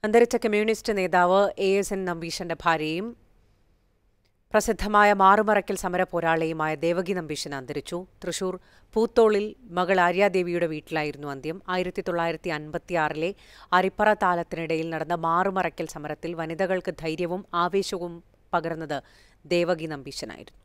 അന്തരിച്ച കമ്മ്യൂണിസ്റ്റ് നേതാവ് ASN നമ്പീശന്റെ ഭാര്യയും പ്രസിദ്ധമായ മാറുമറയ്ക്കൽ സമരപോരാളിയുമായ ദേവകി നമ്പീശൻ അന്തരിച്ചു. തൃശൂർ പൂത്തോളിൽ മകൾ ആര്യാദേവിയുടെ വീട്ടിലായിരുന്നു അന്ത്യം. 1956 അരിപ്പറ താലത്തിനിടയിൽ നടന്ന മാറുമറയ്ക്കൽ സമരത്തിൽ വനിതകൾക്ക് ധൈര്യവും ആവേശവും പകർന്നത് ദേവകി നമ്പീശനായിരുന്നു.